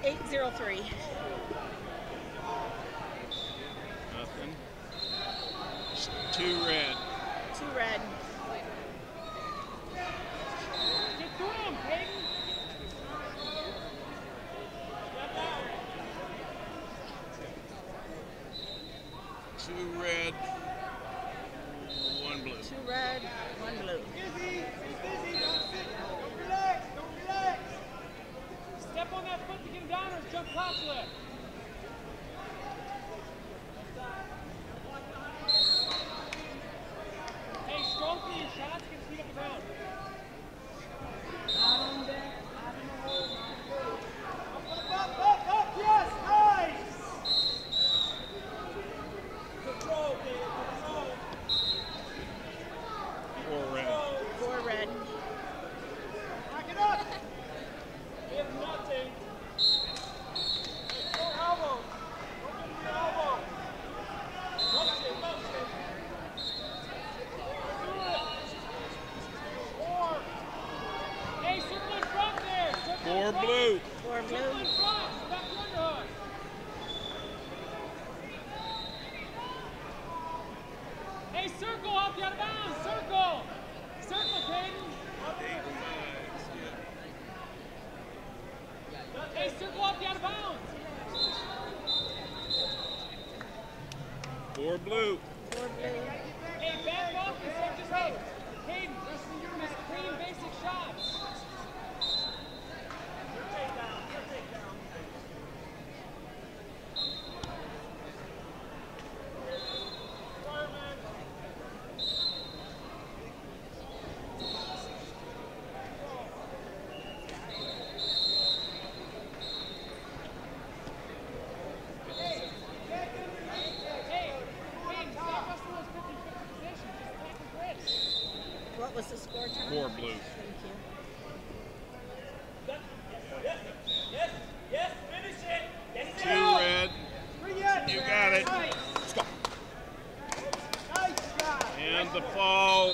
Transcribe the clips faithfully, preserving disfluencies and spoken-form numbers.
eight zero three. Nothing. Two red. Two red. Get to him, Peyton. Two red. One blue. Two red, one blue. Busy, busy, don't sit, don't relax, don't relax. Step on that foot to get him down or jump top left. Hey, strong for your shots, can speed up the round. Up, up, up, yes, nice! Control, David, control. Four red. Four red. Back it up! We have nothing. Hey, four elbows. Don't give him your elbow. Motion, motion. Do it. Four. Hey, circle in front there. Circle Four in front. blue. Four Circle in blue. front. Back the underhook. Hey, circle off the out of bounds. Circle. Circle, Peyton. Hey, circle off the out of bounds. Four blue. Four blue. Hey, back off and start just hey, Hayden, just clean basic shots. Your takedown, your takedown. Fireman. Hey, hey, Hayden, stop us from those fifty fifty positions. Just attack the grids. What was the score, Tom? Four blue. Thank you. Yes, yes, yes, finish it. Yes, Two red. Bring it. You got it. Nice. Let's go. Nice shot. And the fall.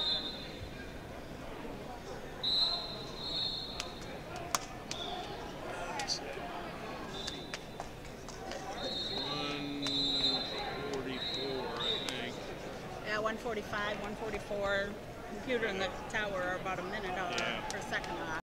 One forty-four, I think. Yeah, one forty-five, one forty-four. Computer and the tower are about a minute off, Yeah. or a second off.